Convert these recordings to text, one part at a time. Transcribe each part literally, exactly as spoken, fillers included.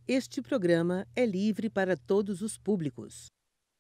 Este programa é livre para todos os públicos.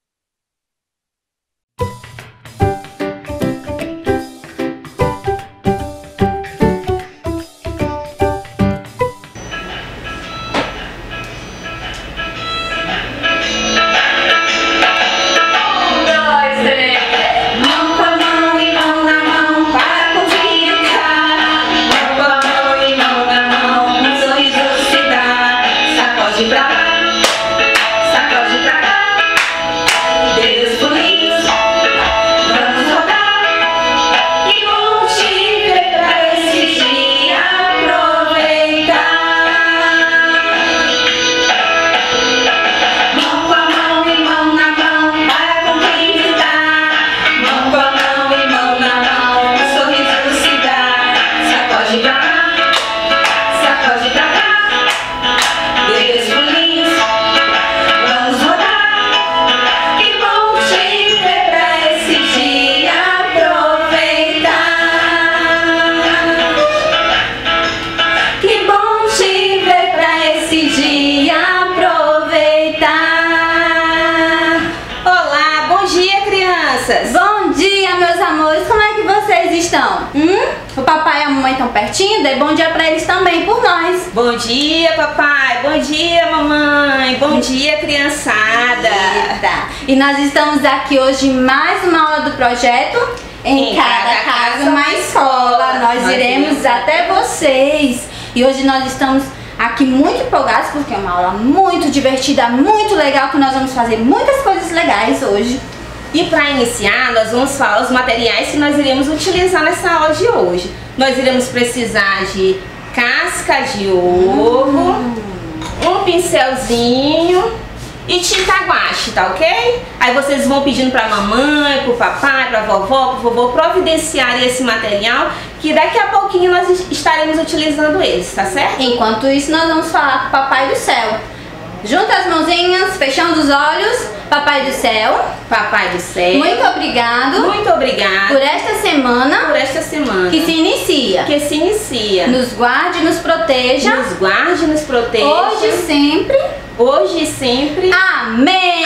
Bom dia, meus amores, como é que vocês estão? Hum? O papai e a mamãe estão pertinho? Dê bom dia pra eles também, por nós. Bom dia, papai, bom dia, mamãe, bom dia, criançada. Eita. E nós estamos aqui hoje em mais uma aula do projeto Em, em Cada, cada Casa Uma Escola. Nós, nós iremos, iremos até vocês. E hoje nós estamos aqui muito empolgados porque é uma aula muito divertida, muito legal, que nós vamos fazer muitas coisas legais hoje. E para iniciar, nós vamos falar os materiais que nós iremos utilizar nessa aula de hoje. Nós iremos precisar de casca de ovo, hum. um pincelzinho e tinta guache, tá ok? Aí vocês vão pedindo para a mamãe, para o papai, para a vovó, para o vovô providenciar esse material, que daqui a pouquinho nós estaremos utilizando eles, tá certo? Enquanto isso, nós vamos falar com o Papai do Céu. Junta as mãozinhas, fechando os olhos. Papai do Céu, Papai do Céu, muito obrigado, muito obrigado por esta semana, por esta semana que se inicia, que se inicia. Nos guarde, nos proteja, nos guarde, nos proteja, hoje e sempre, hoje e sempre. Amém.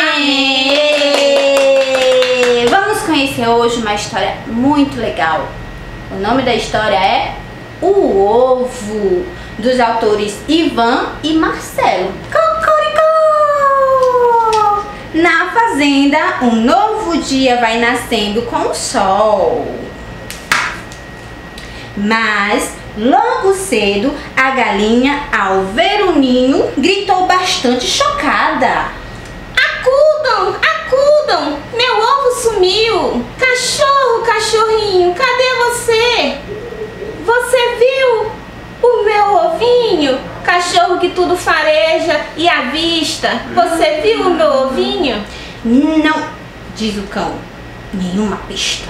Amém. Vamos conhecer hoje uma história muito legal. O nome da história é O Ovo, dos autores Ivan e Marcelo. Cocoricó! Na fazenda, um novo dia vai nascendo com o sol. Mas, logo cedo, a galinha, ao ver o ninho, gritou bastante chocada. Acudam, acudam, meu ovo sumiu. Cachorro, cachorrinho, cadê você? Você viu o meu ovinho? Cachorro que tudo fareja e avista. Você viu o meu ovinho? Não, diz o cão. Nenhuma pista.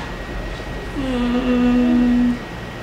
Hum.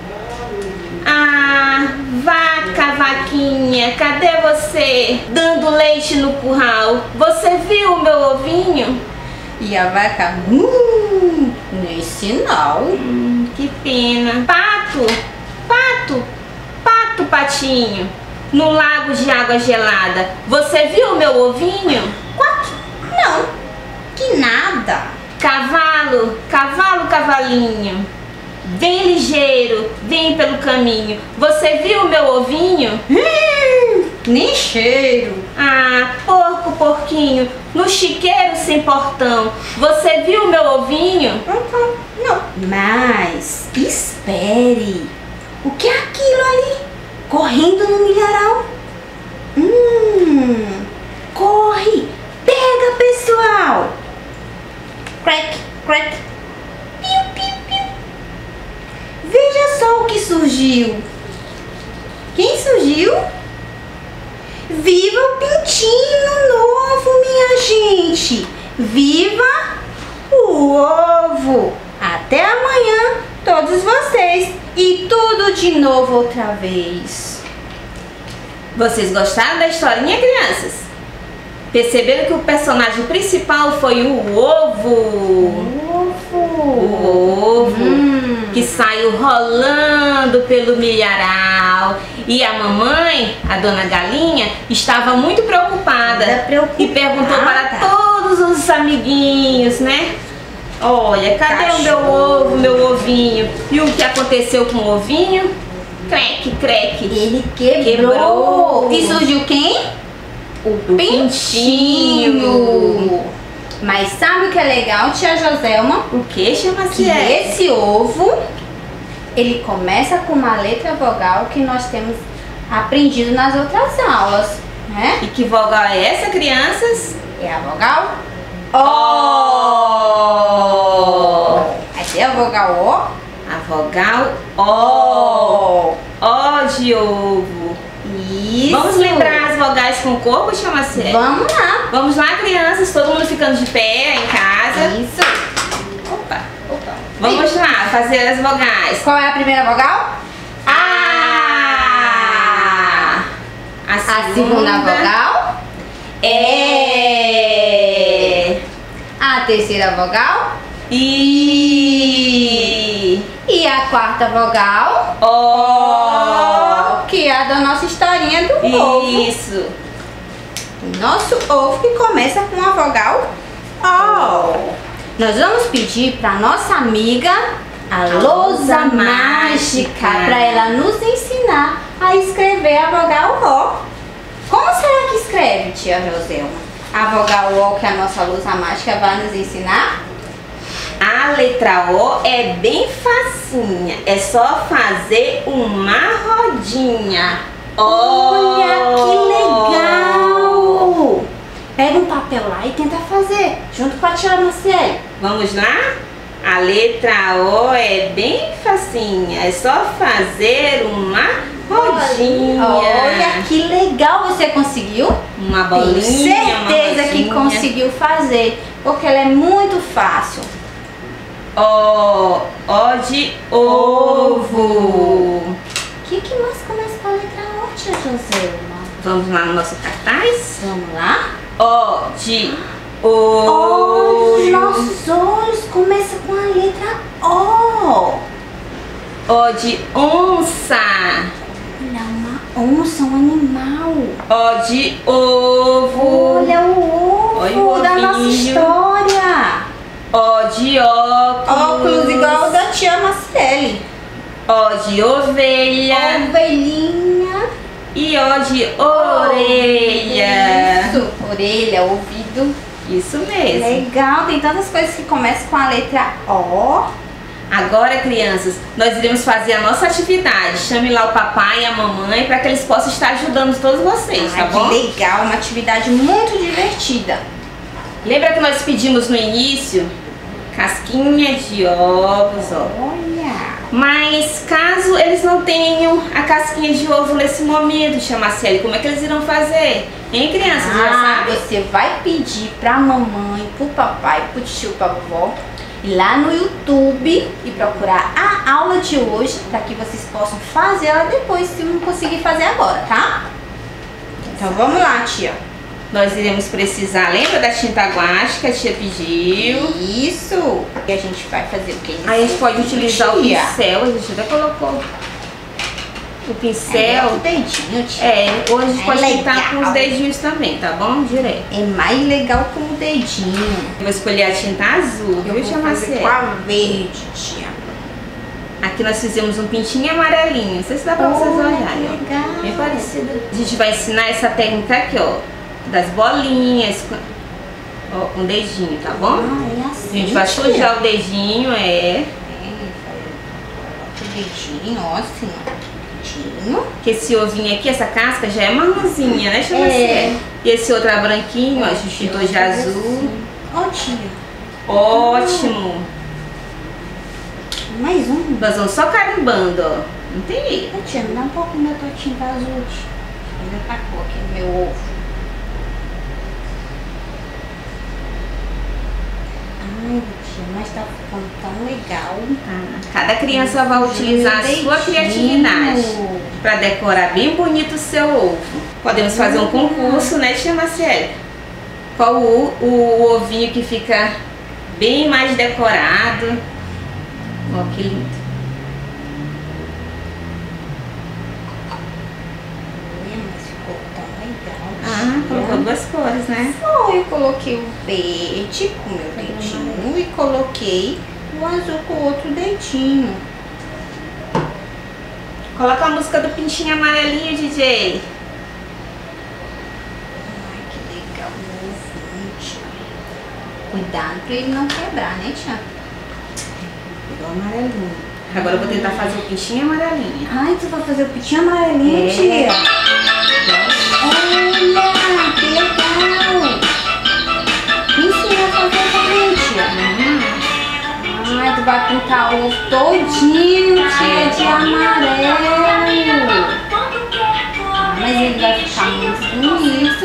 Ah, vaca, vaquinha, cadê você? Dando leite no curral. Você viu o meu ovinho? E a vaca, hum, nem sinal. Hum, que pena. Pato, pato, pato, patinho. No lago de água gelada, você viu o meu ovinho? Quack? Não, que nada. Cavalo, cavalo, cavalinho, vem ligeiro, vem pelo caminho. Você viu o meu ovinho? Hum, nem cheiro. Ah, porco, porquinho, no chiqueiro sem portão. Você viu o meu ovinho? Uhum, não. Mas espere. O que é aquilo ali? Correndo no milharal. Hum, corre, pega, pessoal. Crack, crack. Piu, piu, piu. Veja só o que surgiu. Quem surgiu? Viva o pintinho novo, minha gente. Viva o ovo. Até amanhã, todos vocês. E tudo de novo outra vez. Vocês gostaram da historinha, crianças? Perceberam que o personagem principal foi o ovo? O ovo. O ovo. Hum. Que saiu rolando pelo milharal E a mamãe, a dona Galinha, estava muito preocupada, preocupada. e perguntou para todos os amiguinhos, né? Olha, cadê Cachorro. o meu ovo, meu ovinho? E o que aconteceu com o ovinho? Creque, creque. Ele quebrou. Quebrou. E surgiu quem? O, O pintinho. pintinho. Mas sabe o que é legal, tia Joselma? O que chama-se Que essa? esse ovo, ele começa com uma letra vogal que nós temos aprendido nas outras aulas, né? E que vogal é essa, crianças? É a vogal O. Aí tem a vogal A vogal O. O. O. O de ovo. Isso. Vamos lembrar as vogais com corpo, chama-se? Vamos lá. Vamos lá, crianças, todo mundo ficando de pé em casa. Isso. Opa. Opa. Vamos lá, fazer as vogais. Qual é a primeira vogal? A. A A segunda vogal? É. A terceira vogal? I. E a quarta vogal? O. Que é a da nossa historinha do ovo. Isso. Nosso ovo que começa com a vogal O. Nós vamos pedir para nossa amiga, a Lousa Mágica, para ela nos ensinar a escrever a vogal O. Como será que escreve, tia Joselma? A vogal O que a nossa Lousa Mágica vai nos ensinar? A letra O é bem facinha. É só fazer uma rodinha. Olha que O. legal! Pega um papel lá e tenta fazer, junto com a tia Marcele. Vamos lá? A letra O é bem facinha. É só fazer uma rodinha. Olha que legal, você conseguiu? Uma Tenho bolinha, uma certeza que rodinha. conseguiu fazer, porque ela é muito fácil. O, O de ovo. O que, que mais começa com a letra O, tia Joselma? Vamos lá no nosso cartaz? Vamos lá? O de Olha, os olho. nossos olhos começam com a letra O. O de onça. Olha, uma onça, um animal. O de ovo. Olha o ovo Olha o da nossa ovinho. história. O de óculos. Óculos igual o da tia Marcele. O de ovelha. Ovelhinha. E O de orelha. Isso, orelha, ouvido. Isso mesmo. Legal, tem tantas coisas que começam com a letra O. Agora, crianças, nós iremos fazer a nossa atividade. Chame lá o papai e a mamãe para que eles possam estar ajudando todos vocês, Ai, tá bom? que legal, uma atividade muito divertida. Lembra que nós pedimos no início casquinha de ovos, ó. Olha. Mas caso eles não tenham a casquinha de ovo nesse momento, tia Marcele, como é que eles irão fazer? Hein, crianças? Já Ah, sabe? você vai pedir pra mamãe, pro papai, pro tio, pra vovó, ir lá no YouTube e procurar a aula de hoje, para que vocês possam fazer ela depois, se não conseguir fazer agora, tá? Então vamos lá, tia. Nós iremos precisar, lembra da tinta guache que a tia pediu? Isso. E a gente vai fazer o que? Aí a gente pode utilizar o Tia. pincel, a gente até colocou o É, pincel. o dedinho, tia. É, hoje a gente É pode legal. pintar com os dedinhos também, tá bom? Direto. É mais legal com o dedinho. Eu vou escolher a tinta azul, Eu viu, vou tia fazer Marcele? com a verde, tia. Aqui nós fizemos um pintinho amarelinho, não sei se dá pra vocês Olha, olharem, que ó. legal. Bem parecido. A gente vai ensinar essa técnica aqui, ó, das bolinhas, com, ó, com o dedinho, tá bom? Ah, é assim, A gente vai tia. sujar o dedinho, é. O dedinho, ó, assim, ó. Dedinho. Que esse ovinho aqui, essa casca já é marronzinha, né, tia É. Marcele? E esse outro é branquinho, ó, a gente pintou de azul. Ó, tia. Ótimo! Mais um. Nós vamos só carimbando, ó. Não tem erro. Ô, tia, me dá um pouco do meu totinho azul, tia. Ainda tacou aqui no meu ovo. Ai, tia, mas tá ficando tão legal. Tá. Cada criança vai utilizar a sua criatividade para decorar bem bonito o seu ovo. Podemos fazer um concurso, né, tia Marcele? Qual o, o ovinho que fica bem mais decorado? Ó, que lindo. duas cores, né? Foi, eu coloquei o verde com o meu dedinho e coloquei o azul com o outro dedinho. Coloca a música do pintinho amarelinho, D J. Ai, que legal, tia. Cuidado pra ele não quebrar, né, tia? Igual amarelinho. Agora eu vou tentar fazer o pintinho amarelinho. Ai, tu vai fazer o pintinho amarelinho, É. tia? Olha, que legal! Me ensina a fazer também, tia. Hum. Ai, tu vai pintar o ovo todinho, tia, de amarelo. Mas ele vai ficar muito bonito.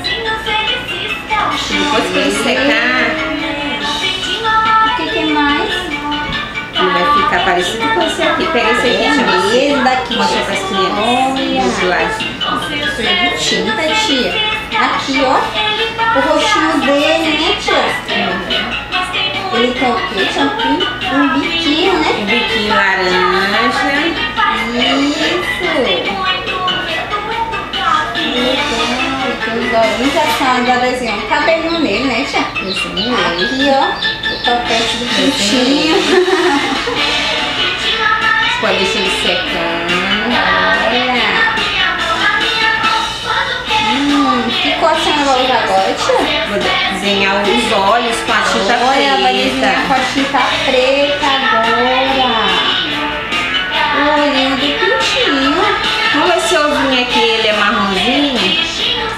Depois que ele secar, O que que mais? ele vai ficar parecido com esse aqui. Pega esse aqui, tia. Esse daqui, Mostra pras crianças. Do olha. lado. Tudo tinta, tia. Aqui, ó. O rostinho dele, né, tia? Ele tem o quê, tia? Um um biquinho, né? Um biquinho laranja. Isso. Legal. Tem os olhinhos já são desenhando um cabelinho nele, né, tia? Esse mesmo. Aqui, ó. O topete do pintinho. Você pode deixar ele secando. Olha. Hum, que cor a senhora vai usar agora, tia? Vou desenhar os olhos com a tinta Olha, vai desenhar com preta. a tinta preta agora. O olhinho do pintinho. Vamos ver esse ovinho aqui, ele é marronzinho.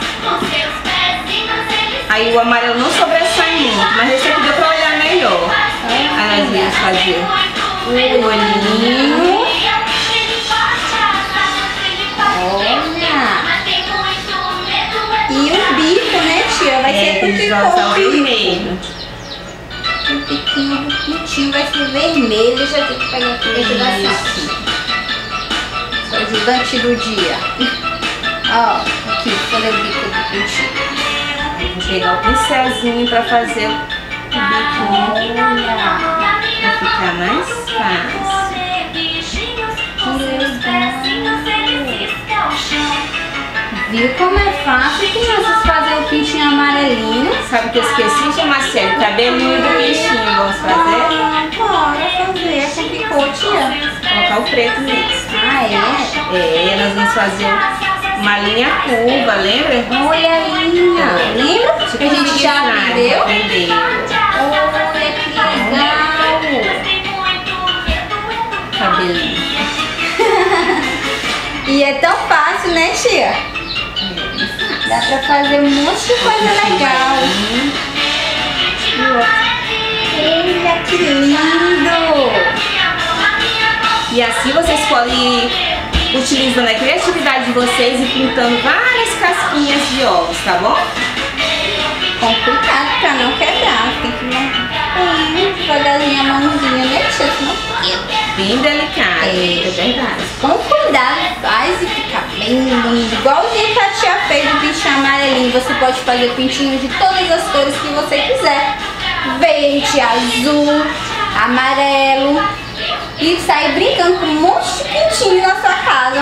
Aí o amarelo não sobressai muito, mas esse aqui deu pra olhar melhor. Aí nós vamos fazer o olhinho. Olha. E o bico, né, tia? Vai É, ser tem com que que usar cor? vermelho. O biquinho do pintinho vai ser vermelho. Deixa eu ter que pegar aqui dentro da Isso. sala. O ajudante do dia. Ó, aqui, cadê o bico do pintinho? Vou pegar o pincelzinho pra fazer o biquinho. Olha. Pra ficar mais fácil. Viu como é fácil, crianças, fazer o pintinho amarelinho? Sabe o que eu esqueci, tia Marcelo? O cabelinho do bichinho, vamos fazer? Ah, bora fazer. Com que cor, tia? Colocar o preto nisso. Ah, é? É, nós vamos fazer uma linha curva, lembra? Olha a linha. Lembra que a gente já aprendeu? Aprendeu. Olha que legal. Cabelinho. E é tão fácil, né, tia? Dá pra fazer um monte de coisa legal. Olha que lindo. E assim vocês podem ir utilizando a criatividade de vocês e pintando várias casquinhas de ovos, tá bom? Complicado pra não quebrar. Tem que ir bem devagarzinho a mãozinha, né, tia? Senão quebra. Bem delicado, é, verdade. Com cuidado, faz e fica bem lindo. Igualzinho que a tia fez do pintinho amarelinho. Você pode fazer pintinho de todas as cores que você quiser. Verde, azul, amarelo. E sair brincando com um monte de pintinho na sua casa.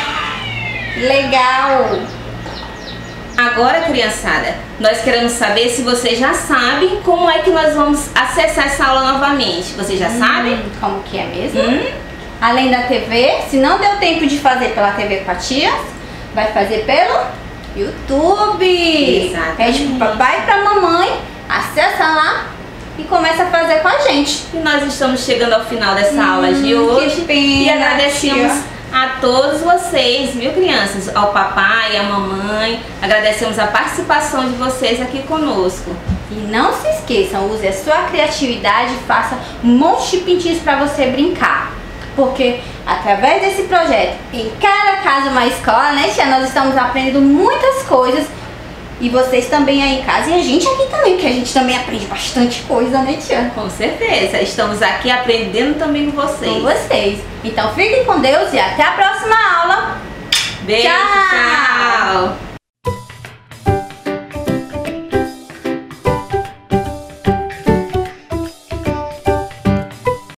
Legal! Agora, criançada, nós queremos saber se vocês já sabem como é que nós vamos acessar essa aula novamente. Vocês já sabem? Hum, como que é mesmo? Hum? Além da T V, se não deu tempo de fazer pela T V com a tia, vai fazer pelo YouTube. Exatamente. Pede pro papai e pra mamãe, acessa lá e começa a fazer com a gente. E nós estamos chegando ao final dessa aula de Hum, hoje. que pena, e agradecemos tia. a todos vocês, viu, crianças? Ao papai, à mamãe. Agradecemos a participação de vocês aqui conosco. E não se esqueçam, use a sua criatividade e faça um monte de pintinhos para você brincar. Porque através desse projeto, em cada casa uma escola, né, tia? Nós estamos aprendendo muitas coisas. E vocês também aí em casa. E a gente aqui também, porque a gente também aprende bastante coisa, né, tia? Com certeza. Estamos aqui aprendendo também com vocês. Com vocês. Então fiquem com Deus e até a próxima aula. Beijo, Tchau. tchau.